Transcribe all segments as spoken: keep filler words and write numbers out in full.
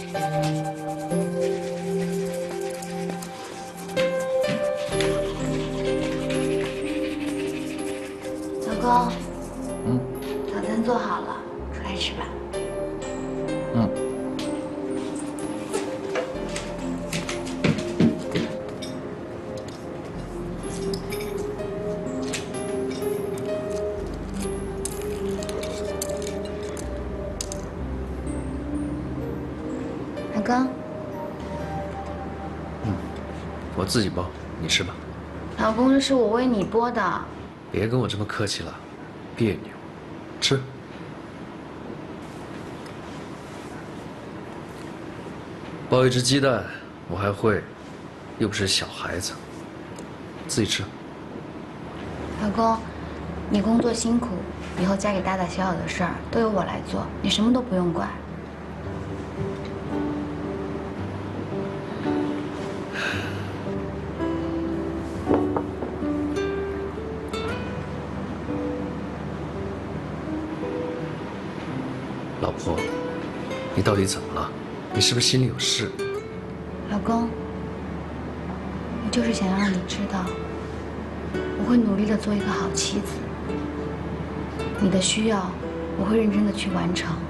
老公， 嗯， 早餐做好了，出来吃吧。 嗯。 老公， 嗯，我自己包，你吃吧。 老公，这是我为你剥的。 别跟我这么客气了，别扭。吃。包一只鸡蛋，我还会，又不是小孩子。自己吃。 老公，你工作辛苦，以后家里大大小小的事儿都由我来做，你什么都不用管。 老婆，你到底怎么了？你是不是心里有事？ 老公，我就是想让你知道，我会努力的做一个好妻子。你的需要，我会认真的去完成。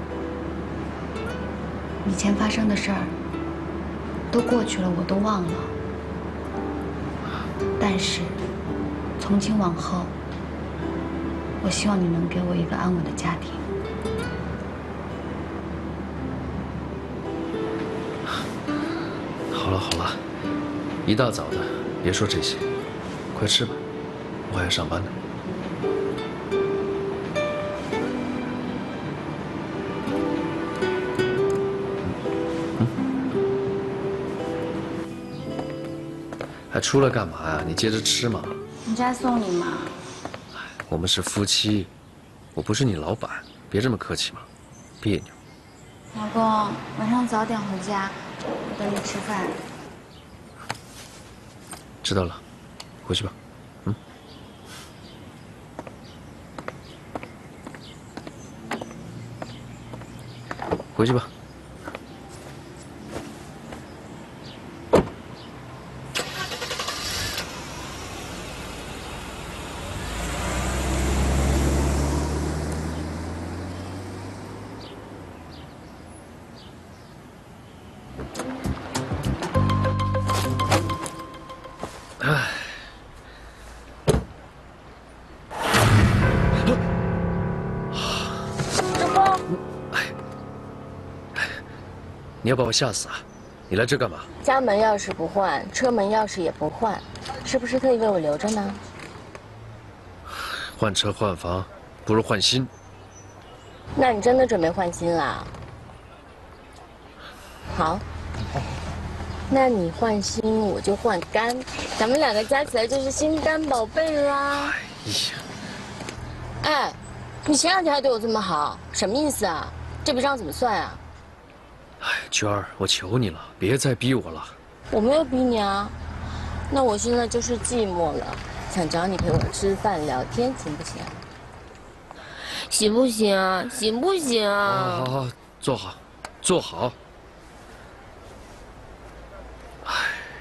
以前发生的事儿都过去了，我都忘了。但是，从今往后，我希望你能给我一个安稳的家庭。 好了好了，一大早的，别说这些，快吃吧，我还要上班呢。嗯，还出来干嘛呀？你接着吃嘛。 人家送你嘛。 我们是夫妻，我不是你老板，别这么客气嘛，别扭。 老公，晚上早点回家，我等你吃饭。 知道了，回去吧。嗯。回去吧。唉。 正风， 哎，你要把我吓死啊！你来这干嘛？ 家门钥匙不换，车门钥匙也不换，是不是特意为我留着呢？ 换车换房，不如换心。 那你真的准备换心啦？好，那你换心，我就换肝，咱们两个加起来就是心肝宝贝啦。 哎呀， 哎，你前两天还对我这么好，什么意思啊？这笔账怎么算啊？ 哎，娟儿，我求你了，别再逼我了。 我没有逼你啊，那我现在就是寂寞了，想找你陪我吃饭聊天，行不行？行不行啊？行不行啊？ 好好好，坐好，坐好。哎。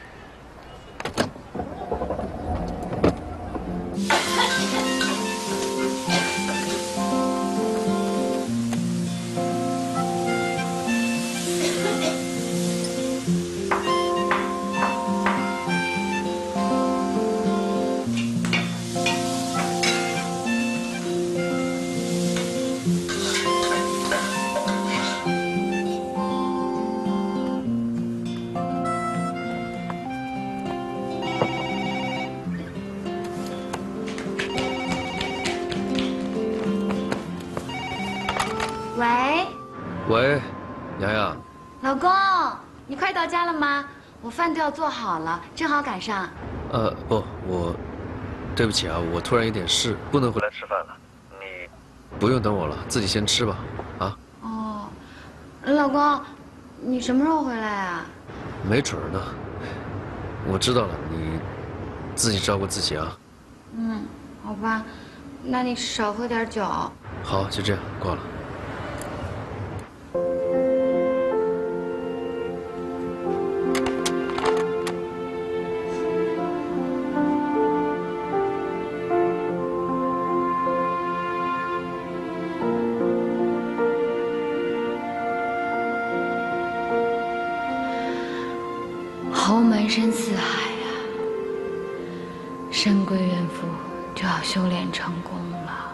喂， 喂，洋洋， 老公，你快到家了吗？我饭都要做好了，正好赶上。 呃，不，我，对不起啊，我突然有点事，不能回来吃饭了。你不用等我了，自己先吃吧，啊？ 哦，老公，你什么时候回来啊？ 没准儿呢。我知道了，你自己照顾自己啊。 嗯，好吧，那你少喝点酒。 好，就这样，挂了。 后满身四海呀，神龟元夫就要修炼成功了。